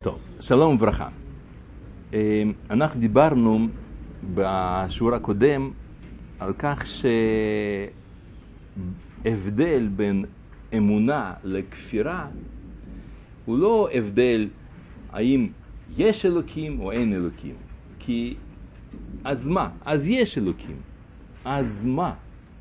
טוב, שלום וברכה. אנחנו דיברנו בשיעור הקודם על כך שהבדל בין אמונה לכפירה הוא לא הבדל האם יש אלוקים או אין אלוקים. כי אז מה? אז יש אלוקים. אז מה?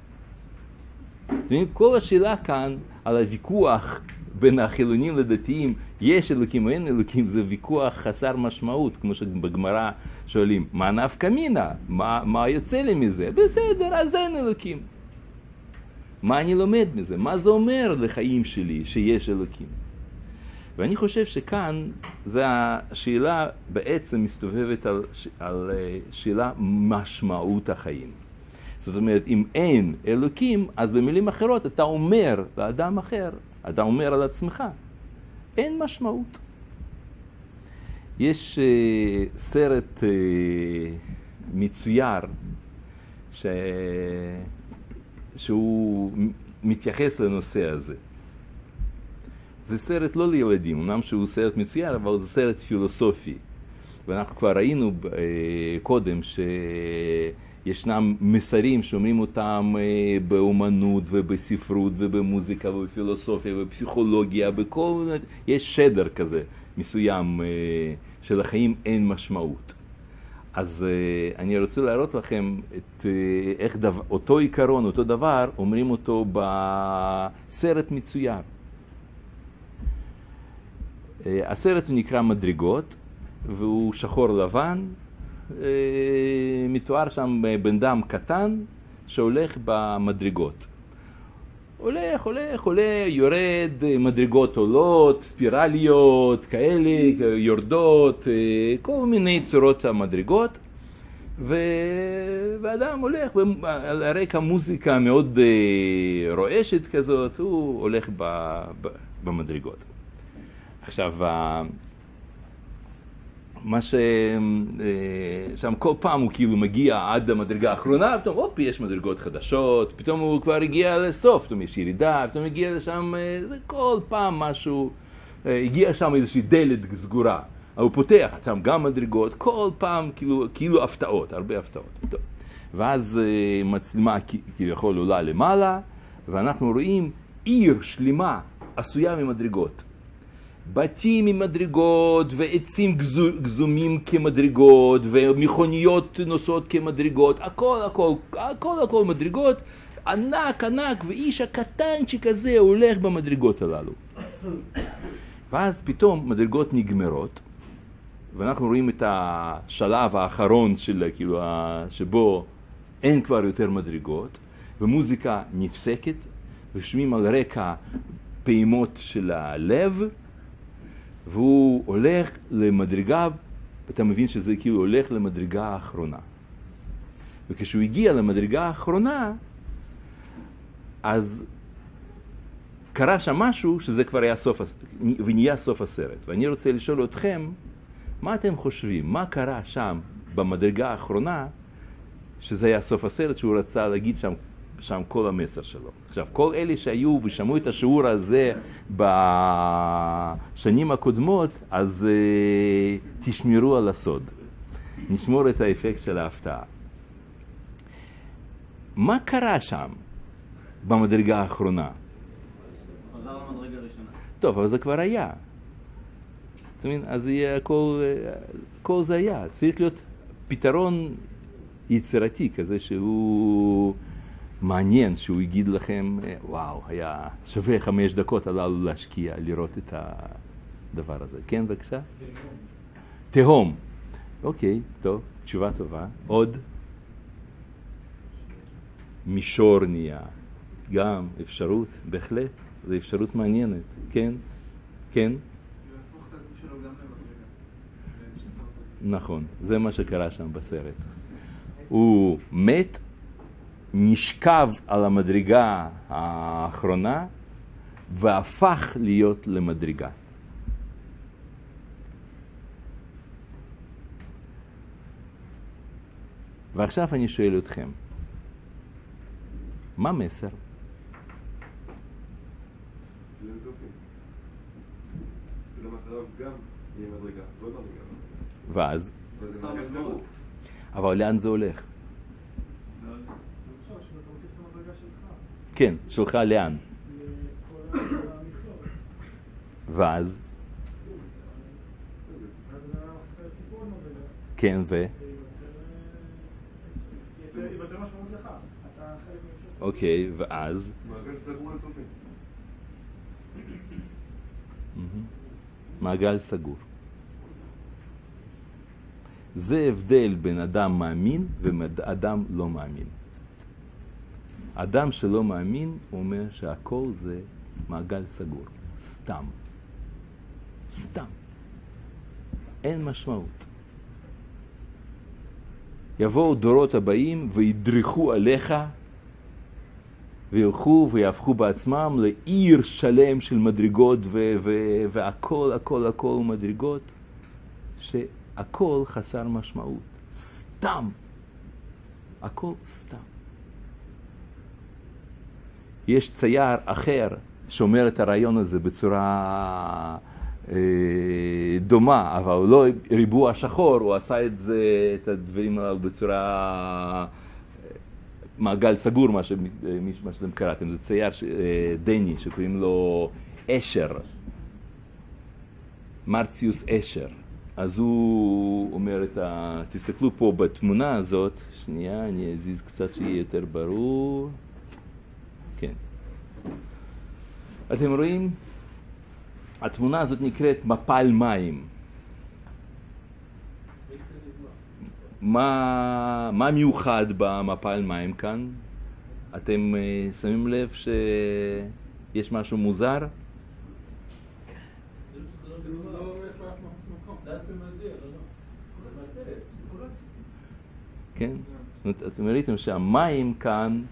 כל השאלה כאן על הוויכוח בין החילונים לדתיים, יש אלוקים או אין אלוקים, זה ויכוח חסר משמעות, כמו שבגמרא שואלים, מה נפקא מינה? מה יוצא לי מזה? בסדר, אז אין אלוקים. מה אני לומד מזה? מה זה אומר לחיים שלי שיש אלוקים? ואני חושב שכאן זה השאלה בעצם מסתובבת על שאלה משמעות החיים. זאת אומרת, אם אין אלוקים, אז במילים אחרות אתה אומר לאדם אחר, אתה אומר על עצמך, אין משמעות. יש סרט מצויר שהוא מתייחס לנושא הזה. זה סרט לא לילדים, אמנם שהוא סרט מצויר, אבל זה סרט פילוסופי. ואנחנו כבר ראינו קודם שישנם מסרים שאומרים אותם באומנות ובספרות ובמוזיקה ובפילוסופיה ובפסיכולוגיה, יש שדר כזה מסוים שלחיים אין משמעות. אז אני רוצה להראות לכם איך אותו עיקרון, אותו דבר, אומרים אותו בסרט מצויר. הסרט הוא נקרא מדרגות, והוא שחור לבן, מתואר שם בן אדם קטן שהולך במדרגות. הולך, יורד, מדרגות עולות, ספירליות, כאלה, יורדות, כל מיני צורות המדרגות, ואדם הולך, על הרקע מוזיקה מאוד רועשת כזאת, הוא הולך במדרגות. עכשיו, מה שם כל פעם הוא כאילו מגיע עד המדרגה האחרונה, פתאום אופ, יש מדרגות חדשות, פתאום הוא כבר הגיע לסוף, פתאום יש ירידה, פתאום הגיע לשם, זה כל פעם משהו, הגיע שם איזושהי דלת סגורה, הוא פותח שם גם מדרגות, כל פעם כאילו הפתעות, הרבה הפתעות. טוב. ואז מצלמה כביכול עולה למעלה, ואנחנו רואים עיר שלמה עשויה ממדרגות. בתים עם מדרגות, ועצים גזומים כמדרגות, ומכוניות נוסעות כמדרגות, הכל מדרגות, ענק, ואיש הקטנצ'יק הזה הולך במדרגות הללו. ואז פתאום מדרגות נגמרות, ואנחנו רואים את השלב האחרון שבו אין כבר יותר מדרגות, ומוזיקה נפסקת, ושומעים על רקע פעימות של הלב, והוא הולך למדרגה, ואתה מבין שזה כאילו הולך למדרגה האחרונה. וכשהוא הגיע למדרגה האחרונה, אז קרה שם משהו שזה כבר היה ונהיה סוף הסרט. ואני רוצה לשאול אתכם, מה אתם חושבים? מה קרה שם במדרגה האחרונה, שזה היה סוף הסרט, שהוא רצה להגיד שם כל המסר שלו. עכשיו, כל אלה שהיו ושמעו את השיעור הזה בשנים הקודמות, אז תשמרו על הסוד. נשמור את האפקט של ההפתעה. מה קרה שם במדרגה האחרונה? חזר למדרגה הראשונה. טוב, אבל זה כבר היה. אתה מבין? אז יהיה כל זה היה. צריך להיות פתרון יצירתי כזה שהוא מעניין, שהוא יגיד לכם, וואו, היה שווה 5 דקות הללו להשקיע, לראות את הדבר הזה. כן, בבקשה? תהום. אוקיי, טוב, תשובה טובה. עוד? מישור נהיה. גם אפשרות, בהחלט, זו אפשרות מעניינת. כן? כן? נכון, זה מה שקרה שם בסרט. הוא מת, נשכב על המדרגה האחרונה, והפך להיות למדרגה. ועכשיו אני שואל אתכם, מה מסר? ולמחריו גם היא מדרגה, לא מדרגה. ואז? וזה מעגל סגור. אבל לאן זה הולך? כן, שלך לאן? ואז? כן, ו? אוקיי, ואז? מעגל סגור אינסופי. מעגל סגור. זה הבדל בין אדם מאמין ואדם לא מאמין. אדם שלא מאמין אומר שהכל זה מעגל סגור. סתם. סתם. אין משמעות. יבואו דורות הבאים וידרכו עליך וילכו ויהפכו בעצמם לעיר שלם של מדרגות והכל, הכל, הכל מדרגות שהכל חסר משמעות. סתם. הכל סתם. יש צייר אחר שאומר את הרעיון הזה בצורה דומה, אבל הוא לא ריבוע שחור, הוא עשה את זה, את הדברים האלה בצורה מעגל סגור, מה שאתם קראתם. זה צייר דני שקוראים לו אשר, מרציוס אשר. אז הוא אומר תסתכלו פה בתמונה הזאת, שנייה, אני אזיז קצת שיהיה יותר ברור. כן. אתם רואים? התמונה הזאת נקראת מפל מים. מה מיוחד במפל מים כאן? אתם שמים לב שיש משהו מוזר? כן? זאת אומרת, אתם ראיתם שהמים כאן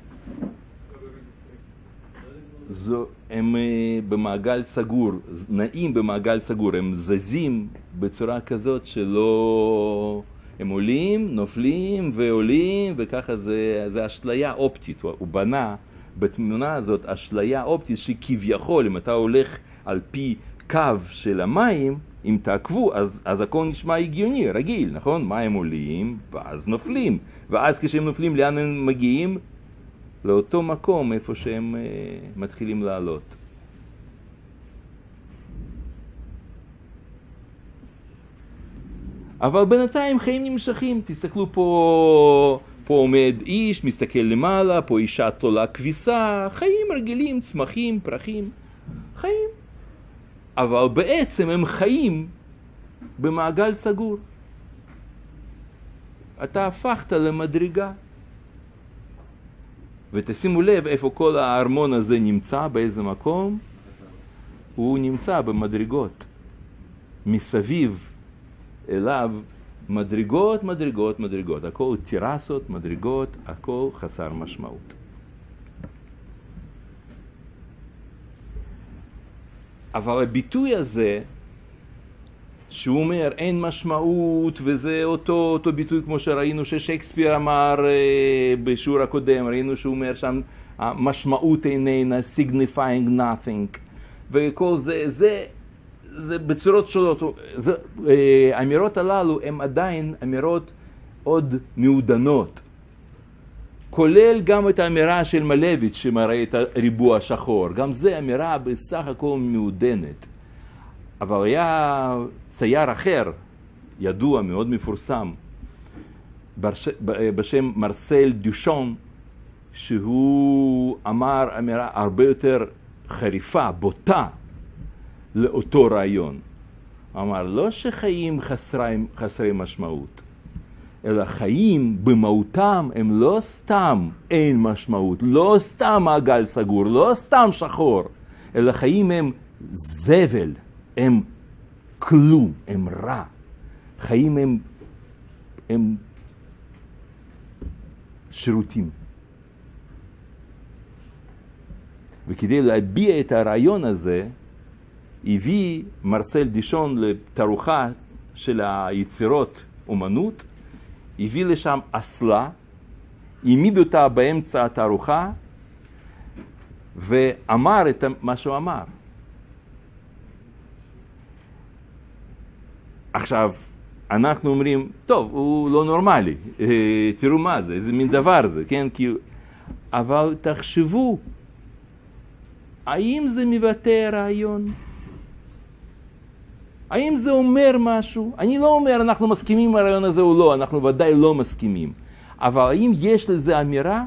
הם במעגל סגור, נעים במעגל סגור, הם זזים בצורה כזאת שלא... הם עולים, נופלים ועולים, וככה זה אשליה אופטית. הוא בנה בתמונה הזאת אשליה אופטית שכביכול, אם אתה הולך על פי קו של המים, אם תעקבו, אז הכל נשמע הגיוני, רגיל, נכון? מים עולים, ואז נופלים. ואז כשהם נופלים, לאן הם מגיעים? לאותו מקום איפה שהם מתחילים לעלות. אבל בינתיים חיים נמשכים. תסתכלו פה עומד איש, מסתכל למעלה, פה אישה תולה כביסה, חיים רגילים, צמחים, פרחים, חיים. אבל בעצם הם חיים במעגל סגור. אתה הפכת למדרגה. ותשימו לב איפה כל הארמון הזה נמצא, באיזה מקום. הוא נמצא במדרגות. מסביב אליו מדרגות, מדרגות, מדרגות. הכל טירסות, מדרגות, הכל חסר משמעות. אבל הביטוי הזה, שהוא אומר אין משמעות, וזה אותו ביטוי כמו שראינו ששייקספיר אמר בשיעור הקודם, ראינו שהוא אומר שם המשמעות איננה, signifying nothing, וכל זה בצורות שונות. האמירות הללו הן עדיין אמירות עוד מעודנות, כולל גם את האמירה של מלביץ' שמראה את הריבוע השחור, גם זה אמירה בסך הכל מעודנת. אבל היה צייר אחר, ידוע, מאוד מפורסם, בשם מרסל דושון, שהוא אמר אמירה הרבה יותר חריפה, בוטה, לאותו רעיון. אמר, לא שחיים חסרי משמעות, אלא חיים במהותם הם לא סתם אין משמעות, לא סתם מעגל סגור, לא סתם שחור, אלא חיים הם זבל, הם כלום, הם רע. חיים הם שירותים. וכדי להביע את הרעיון הזה, הביא מרסל דושון לתערוכה של היצירות אומנות, הביא לשם אסלה, העמיד אותה באמצע התערוכה, ואמר את מה שהוא אמר. עכשיו, אנחנו אומרים, טוב, הוא לא נורמלי, תראו מה זה, איזה מין דבר זה, כן? אבל תחשבו, האם זה מבטא רעיון? האם זה אומר משהו? אני לא אומר אנחנו מסכימים עם הרעיון הזה או לא, אנחנו ודאי לא מסכימים. אבל האם יש לזה אמירה?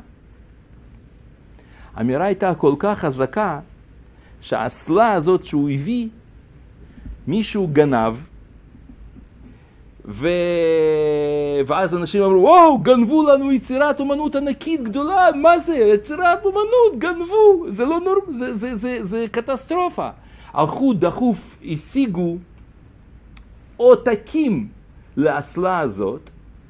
האמירה הייתה כל כך חזקה, שהאסלה הזאת שהוא הביא, מישהו גנב, ואז אנשים אמרו, וואו, גנבו לנו יצירת אומנות ענקית גדולה, מה זה? יצירת אומנות, גנבו, זה לא זה קטסטרופה. הלכו דחוף, השיגו עותקים לאסלה הזאת,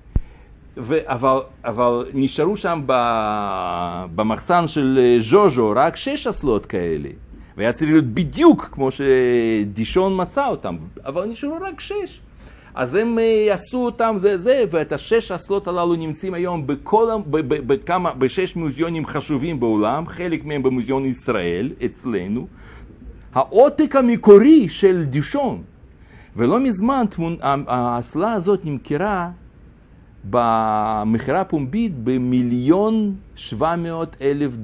אבל נשארו שם במחסן של ז'וז'ו רק 6 אסלות כאלה. והיה צריך להיות בדיוק כמו שדישון מצא אותם, אבל נשארו רק 6. אז הם עשו אותם ואת 6 אסלות הללו נמצאים היום ב6 מוזיאונים חשובים בעולם, חלק מהם במוזיאון ישראל, אצלנו. העותק המקורי של דישון. ולא מזמן האסלה הזאת נמכרה במחירה פומבית ב$1,700,000.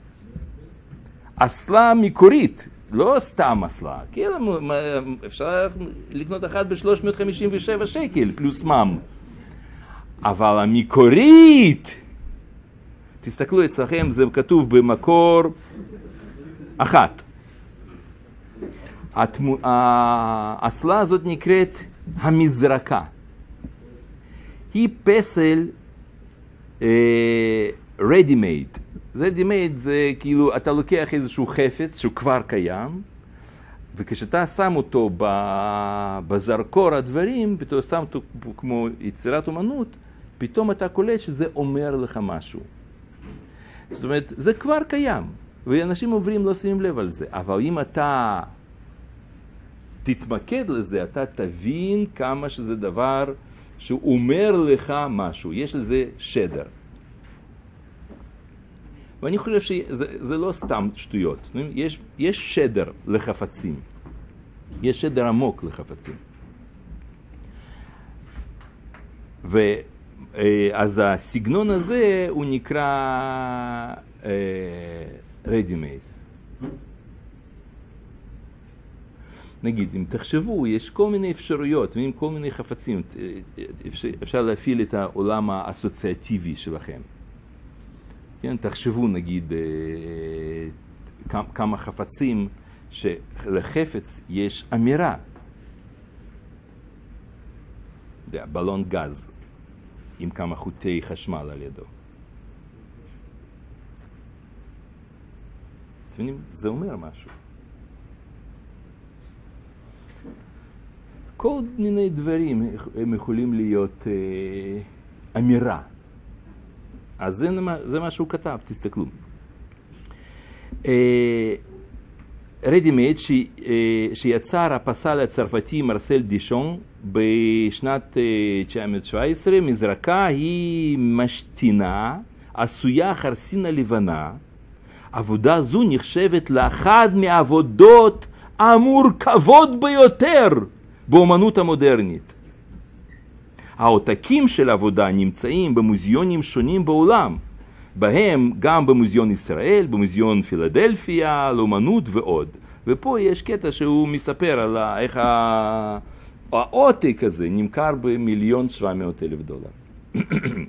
אסלה מקורית, לא סתם אסלה, כאילו אפשר לקנות אחת ב$357 פלוס מע"מ. אבל המקורית, תסתכלו אצלכם, זה כתוב במקור 1. האסלה הזאת נקראת המזרקה. היא פסל ready made. ready made זה כאילו אתה לוקח איזשהו חפץ שהוא כבר קיים, וכשאתה שם אותו בזרקור הדברים, פתאום שם אותו כמו יצירת אומנות, פתאום אתה קולט שזה אומר לך משהו. זאת אומרת, זה כבר קיים, ואנשים עוברים לא שמים לב על זה. אבל אם אתה תתמקד לזה, אתה תבין כמה שזה דבר שהוא אומר לך משהו, יש לזה שדר. ואני חושב שזה לא סתם שטויות, יש שדר לחפצים, יש שדר עמוק לחפצים. אז הסגנון הזה הוא נקרא ready made. נגיד, אם תחשבו, יש כל מיני אפשרויות, ועם כל מיני חפצים, אפשר להפעיל את העולם האסוציאטיבי שלכם. כן, תחשבו, נגיד, כמה חפצים שלחפץ יש אמירה. בלון גז עם כמה חוטי חשמל על ידו. אתם יודעים, זה אומר משהו. כל מיני דברים הם יכולים להיות אמירה. אז זה מה שהוא כתב, תסתכלו. ready made שיצר הפסל הצרפתי מרסל דישון בשנת 1917, מזרקה היא משתינה, עשויה חרסינה לבנה. עבודה זו נחשבת לאחד מהעבודות המורכבות ביותר באומנות המודרנית. העותקים של העבודה נמצאים במוזיאונים שונים בעולם, בהם גם במוזיאון ישראל, במוזיאון פילדלפיה, לאומנות ועוד. ופה יש קטע שהוא מספר על איך העותק הזה נמכר ב$1,700,000.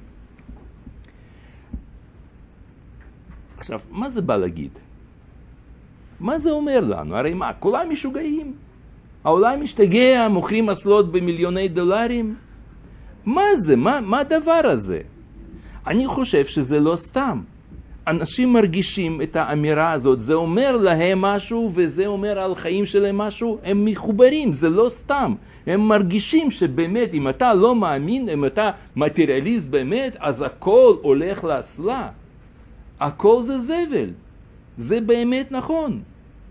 עכשיו, מה זה בא להגיד? מה זה אומר לנו? הרי מה, כולם משוגעים? העולם משתגע, מוכרים אסלות במיליוני דולרים? מה זה? מה הדבר הזה? אני חושב שזה לא סתם. אנשים מרגישים את האמירה הזאת, זה אומר להם משהו וזה אומר על חיים שלהם משהו, הם מחוברים, זה לא סתם. הם מרגישים שבאמת, אם אתה לא מאמין, אם אתה מטריאליסט באמת, אז הכל הולך לאסלה. הכל זה זבל. זה באמת נכון.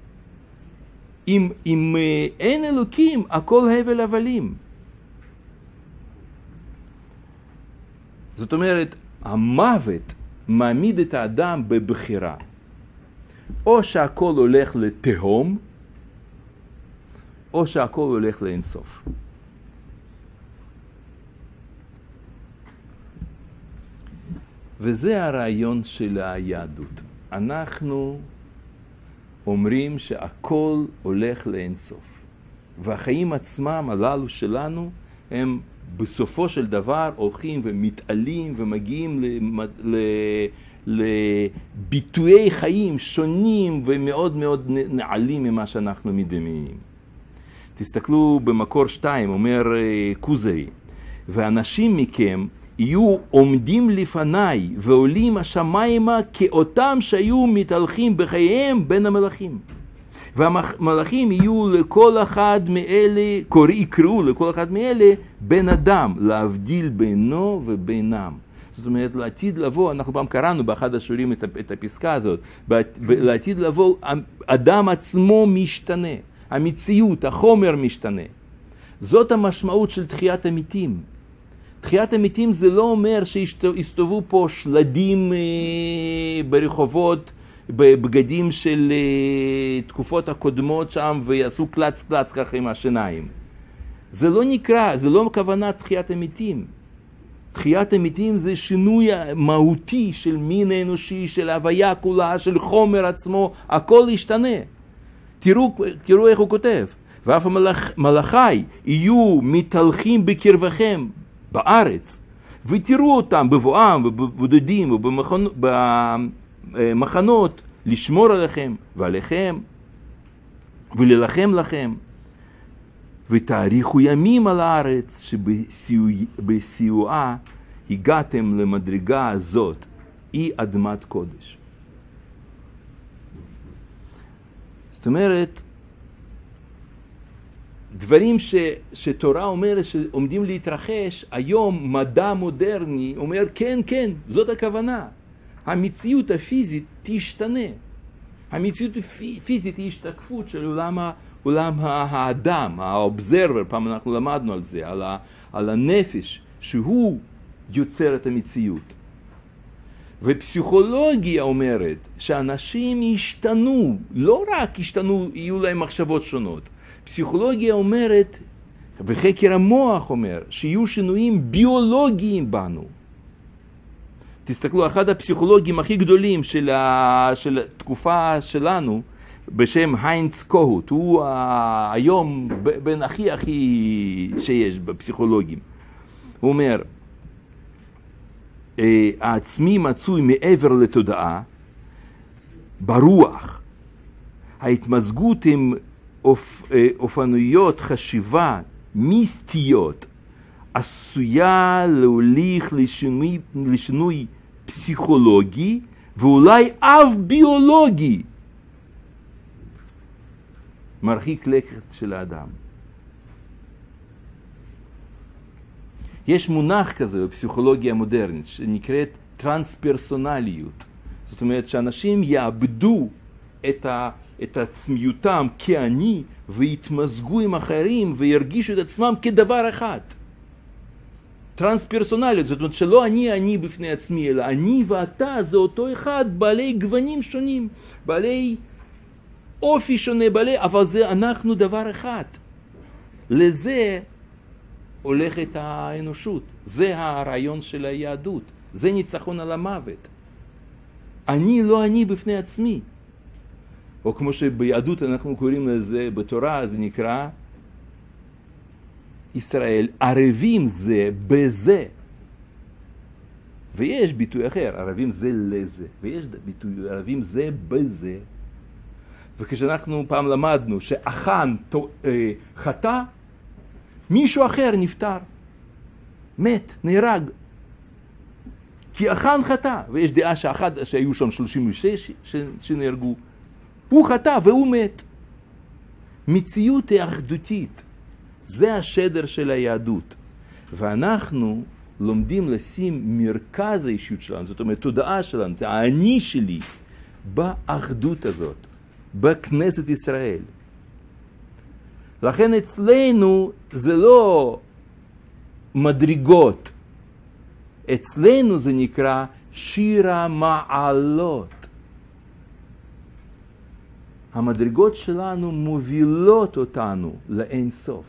אם אין אלוקים, הכל הבל הבלים. זאת אומרת, המוות מעמיד את האדם בבחירה. או שהכל הולך לתהום, או שהכל הולך לאינסוף. וזה הרעיון של היהדות. אנחנו אומרים שהכל הולך לאינסוף. והחיים עצמם הללו שלנו הם בסופו של דבר הולכים ומתעלים ומגיעים לביטויי חיים שונים ומאוד מאוד נעלים ממה שאנחנו מדמיינים. תסתכלו במקור 2, אומר כוזרי, ואנשים מכם יהיו עומדים לפניי ועולים השמיימה כאותם שהיו מתהלכים בחייהם בין המלאכים. והמלאכים יהיו לכל אחד מאלה, יקראו לכל אחד מאלה בן אדם, להבדיל בינו ובינם. זאת אומרת, לעתיד לבוא, אנחנו פעם קראנו באחד השיעורים את הפסקה הזאת, לעתיד לבוא, אדם עצמו משתנה, המציאות, החומר משתנה. זאת המשמעות של תחיית המתים. תחיית המתים זה לא אומר שיסתובבו פה שלדים ברחובות, בבגדים של תקופות הקודמות שם, ויעשו קלץ קלץ ככה עם השיניים. זה לא נקרא, זה לא כוונת תחיית המתים. תחיית המתים זה שינוי מהותי של מין האנושי, של הוויה כולה, של חומר עצמו, הכל ישתנה. תראו איך הוא כותב. ואף המלאכי יהיו מתהלכים בקרבכם בארץ, ותראו אותם בבואם ובבודדים ובמחנות לשמור עליכם ועליכם וללחם לכם, ותאריכו ימים על הארץ שבסיועה הגעתם למדרגה הזאת, היא אדמת קודש. זאת אומרת, דברים שתורה אומרת שעומדים להתרחש, היום מדע מודרני אומר כן, כן, זאת הכוונה. המציאות הפיזית תשתנה. המציאות הפיזית היא השתקפות של עולם האדם, האובזרבר, פעם אנחנו למדנו על זה, על הנפש, שהוא יוצר את המציאות. ופסיכולוגיה אומרת שאנשים ישתנו, לא רק ישתנו, יהיו להם מחשבות שונות. פסיכולוגיה אומרת, וחקר המוח אומר, שיהיו שינויים ביולוגיים בנו. תסתכלו, אחד הפסיכולוגים הכי גדולים של התקופה שלנו, בשם היינץ קוהוט, הוא היום בין הכי שיש בפסיכולוגים. הוא אומר, העצמי מצוי מעבר לתודעה, ברוח. ההתמזגות עם אופנויות חשיבה מיסטיות עשויה להוליך לשינוי פסיכולוגי ואולי אף ביולוגי מרחיק לכת של האדם. יש מונח כזה בפסיכולוגיה המודרנית שנקראת טרנספרסונליות. זאת אומרת שאנשים יאבדו את עצמיותם כאני ויתמזגו עם אחרים וירגישו את עצמם כדבר אחד. טרנספרסונליות, זאת אומרת שלא אני בפני עצמי, אלא אני ואתה זה אותו אחד, בעלי גוונים שונים, בעלי אופי שונה, אבל זה אנחנו דבר אחד. לזה הולכת האנושות, זה הרעיון של היהדות, זה ניצחון על המוות. אני לא אני בפני עצמי. או כמו שביהדות אנחנו קוראים לזה, בתורה זה נקרא ישראל ערבים זה בזה. ויש ביטוי אחר, ערבים זה לזה. ויש ביטוי ערבים זה בזה. וכשאנחנו פעם למדנו שאחן חטא, מישהו אחר נפטר. מת, נהרג. כי אחן חטא. ויש דעה שהיו שם 36 שנהרגו. הוא חטא והוא מת. מציאות היא אחדותית. זה השדר של היהדות. ואנחנו לומדים לשים מרכז האישיות שלנו, זאת אומרת, תודעה שלנו, האני שלי, באחדות הזאת, בכנסת ישראל. לכן אצלנו זה לא מדרגות. אצלנו זה נקרא שיר המעלות. המדרגות שלנו מובילות אותנו לאין סוף.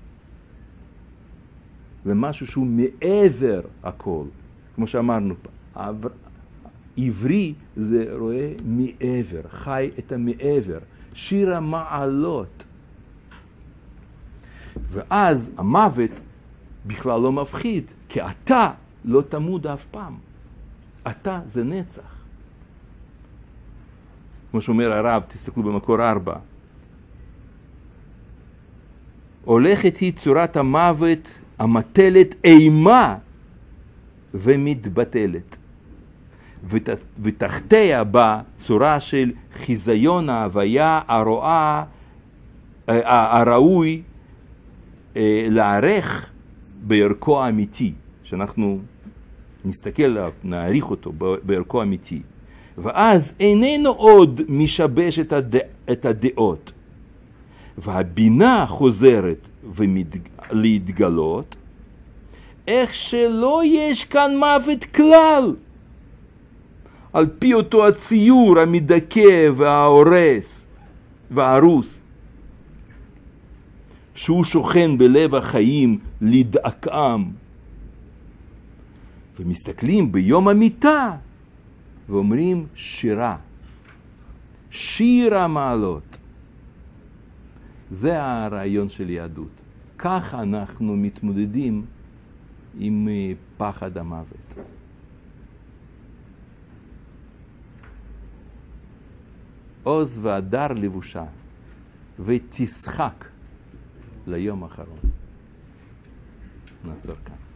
למשהו שהוא מעבר הכל. כמו שאמרנו, עברי זה רואה מעבר, חי את המעבר, שיר המעלות. ואז המוות בכלל לא מפחיד, כי אתה לא תמות אף פעם. אתה זה נצח. כמו שאומר הרב, תסתכלו במקור 4. הולכת היא צורת המוות המטלת אימה ומתבטלת. ותחתיה בה צורה של חיזיון ההוויה הראוי לערך בערכו האמיתי, שאנחנו נסתכל עליו, נעריך אותו בערכו האמיתי. ואז איננו עוד משבש את הדעות. והבינה חוזרת להתגלות, איך שלא יש כאן מוות כלל. על פי אותו הציור המדכא וההורס והרוס, שהוא שוכן בלב החיים לדעקם. ומסתכלים ביום המיטה ואומרים שירה, שיר המעלות. זה הרעיון של יהדות. כך אנחנו מתמודדים עם פחד המוות. עוז והדר לבושה, ותשחק ליום האחרון. נעצור כאן.